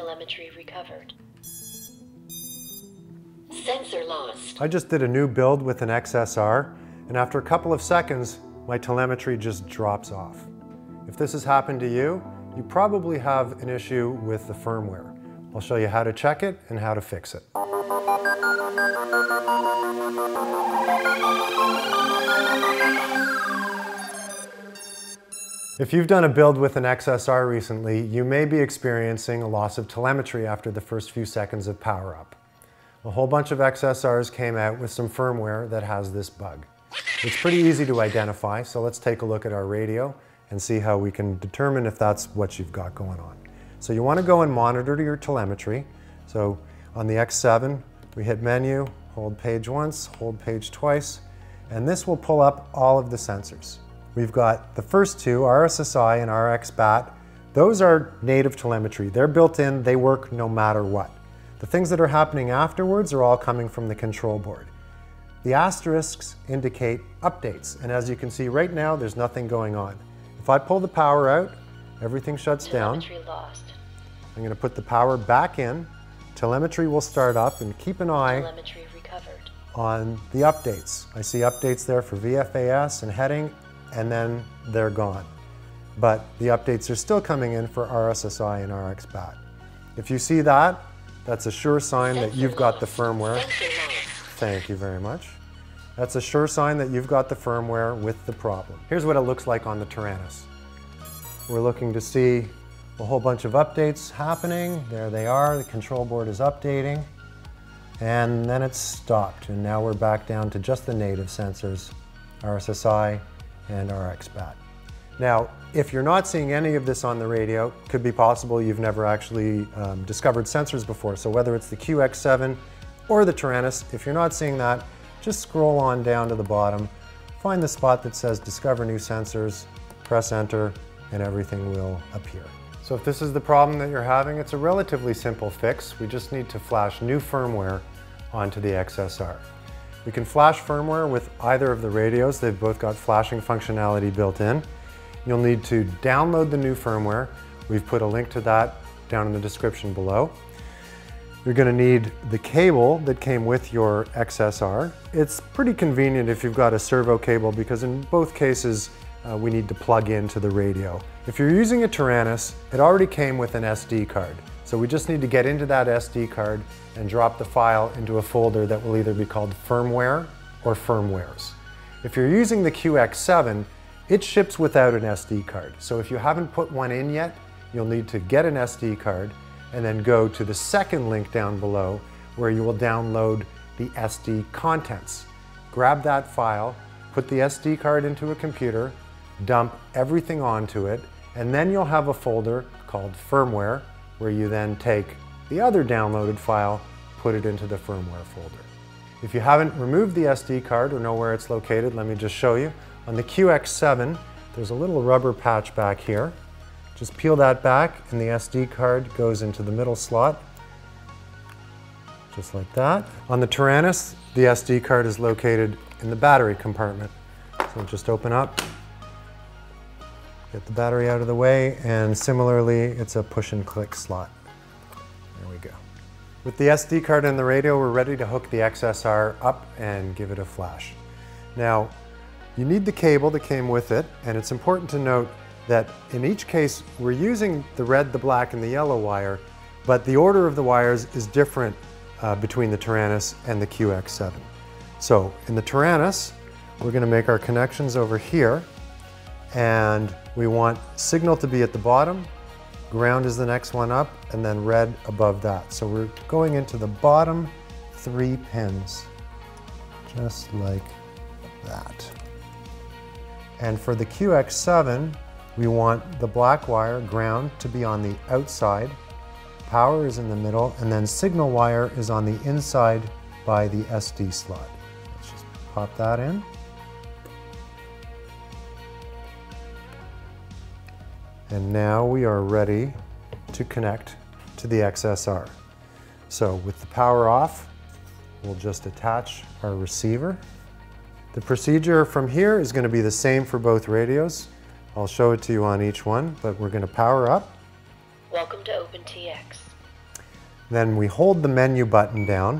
Telemetry recovered. Sensor lost. I just did a new build with an XSR, and after a couple of seconds, my telemetry just drops off. If this has happened to you, you probably have an issue with the firmware. I'll show you how to check it and how to fix it. If you've done a build with an XSR recently, you may be experiencing a loss of telemetry after the first few seconds of power up. A whole bunch of XSRs came out with some firmware that has this bug. It's pretty easy to identify, so let's take a look at our radio and see how we can determine if that's what you've got going on. So you want to go and monitor your telemetry. So on the X7, we hit menu, hold page once, hold page twice, and this will pull up all of the sensors. We've got the first two, RSSI and RXBAT. Those are native telemetry. They're built in, they work no matter what. The things that are happening afterwards are all coming from the control board. The asterisks indicate updates, and as you can see right now, there's nothing going on. If I pull the power out, everything shuts down. Telemetry lost. I'm going to put the power back in. Telemetry will start up, and keep an eye Telemetry recovered. on the updates. I see updates there for VFAS and heading, and then they're gone. But the updates are still coming in for RSSI and RXBAT. If you see that, that's a sure sign that you've got the firmware. Thank you very much. That's a sure sign that you've got the firmware with the problem. Here's what it looks like on the Tyrannus. We're looking to see a whole bunch of updates happening. There they are, the control board is updating. And then it's stopped, and now we're back down to just the native sensors, RSSI and RXBAT. Now, if you're not seeing any of this on the radio, it could be possible you've never actually discovered sensors before. So whether it's the QX7 or the Tyrannus, if you're not seeing that, just scroll on down to the bottom, find the spot that says Discover New Sensors, press Enter, and everything will appear. So if this is the problem that you're having, it's a relatively simple fix. We just need to flash new firmware onto the XSR. We can flash firmware with either of the radios. They've both got flashing functionality built in. You'll need to download the new firmware. We've put a link to that down in the description below. You're going to need the cable that came with your XSR. It's pretty convenient if you've got a servo cable, because in both cases we need to plug into the radio. If you're using a Tyrannus, it already came with an SD card. So we just need to get into that SD card and drop the file into a folder that will either be called Firmware or Firmwares. If you're using the QX7, it ships without an SD card. So if you haven't put one in yet, you'll need to get an SD card and then go to the second link down below where you will download the SD contents. Grab that file, put the SD card into a computer, dump everything onto it, and then you'll have a folder called Firmware where you then take the other downloaded file, put it into the firmware folder. If you haven't removed the SD card or know where it's located, let me just show you. On the QX7, there's a little rubber patch back here. Just peel that back and the SD card goes into the middle slot, just like that. On the Tyrannus, the SD card is located in the battery compartment. So just open up, get the battery out of the way, and similarly, it's a push and click slot. There we go. With the SD card and the radio, we're ready to hook the XSR up and give it a flash. Now, you need the cable that came with it, and it's important to note that in each case, we're using the red, the black, and the yellow wire, but the order of the wires is different between the Tyrannus and the QX7. So in the Tyrannus, we're going to make our connections over here, and we want signal to be at the bottom, ground is the next one up, and then red above that. So we're going into the bottom 3 pins, just like that. And for the QX7, we want the black wire, ground, to be on the outside, power is in the middle, and then signal wire is on the inside by the SD slot. Let's just pop that in. And now we are ready to connect to the XSR. So with the power off, we'll just attach our receiver. The procedure from here is going to be the same for both radios. I'll show it to you on each one, but we're going to power up. Welcome to OpenTX. Then we hold the menu button down.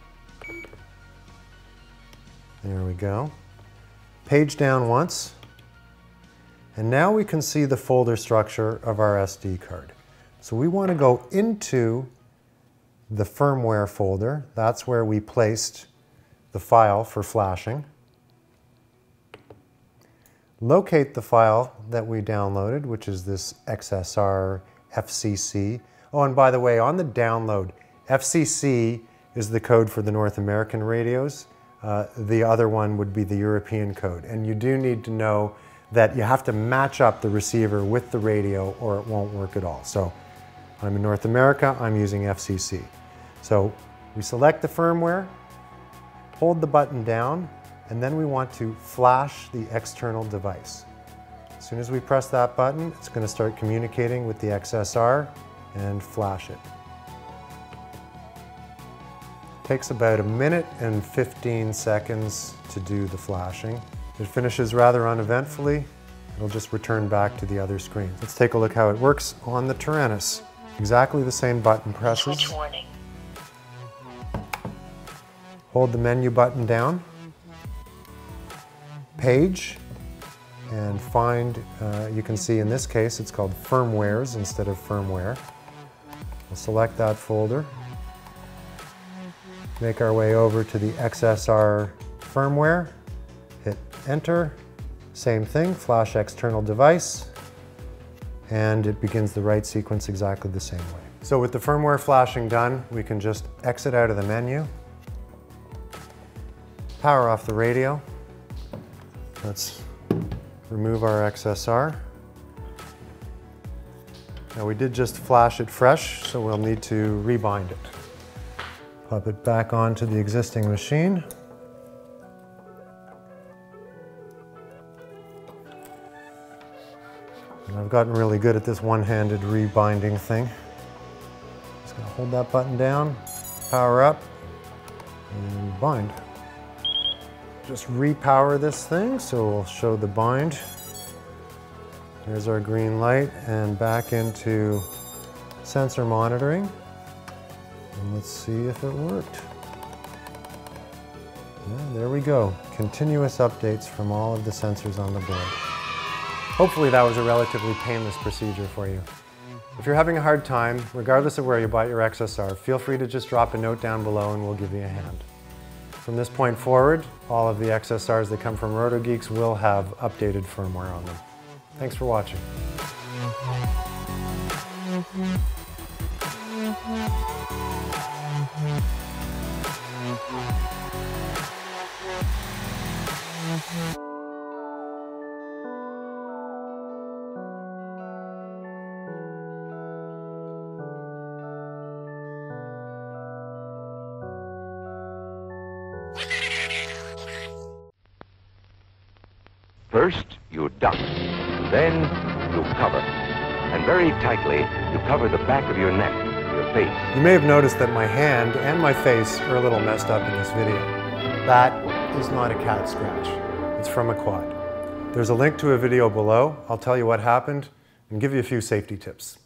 There we go. Page down once. And now we can see the folder structure of our SD card. So we want to go into the firmware folder. That's where we placed the file for flashing. Locate the file that we downloaded, which is this XSR FCC. Oh, and by the way, on the download, FCC is the code for the North American radios. The other one would be the European code. And you do need to know that you have to match up the receiver with the radio or it won't work at all. So I'm in North America, I'm using FCC. So we select the firmware, hold the button down, and then we want to flash the external device. As soon as we press that button, it's going to start communicating with the XSR and flash it. Takes about 1 minute and 15 seconds to do the flashing. It finishes rather uneventfully. It'll just return back to the other screen. Let's take a look how it works on the Tyrannus. Exactly the same button presses. Switch warning. Hold the menu button down. Page. And find, you can see in this case it's called Firmwares instead of Firmware. We'll select that folder. Make our way over to the XSR firmware. Hit enter. Same thing, flash external device. And it begins the write sequence exactly the same way. So with the firmware flashing done, we can just exit out of the menu. Power off the radio. Let's remove our XSR. Now we did just flash it fresh, so we'll need to rebind it. Pop it back onto the existing machine. And I've gotten really good at this one-handed rebinding thing. Just gonna hold that button down, power up, and bind. Just repower this thing, so we'll show the bind. There's our green light, and back into sensor monitoring. And let's see if it worked. Yeah, there we go. Continuous updates from all of the sensors on the board. Hopefully that was a relatively painless procedure for you. If you're having a hard time, regardless of where you bought your XSR, feel free to just drop a note down below and we'll give you a hand. From this point forward, all of the XSRs that come from RotoGeeks will have updated firmware on them. Thanks for watching. First, you duck, then you cover. And very tightly, you cover the back of your neck, your face. You may have noticed that my hand and my face are a little messed up in this video. That is not a cat scratch. It's from a quad. There's a link to a video below. I'll tell you what happened and give you a few safety tips.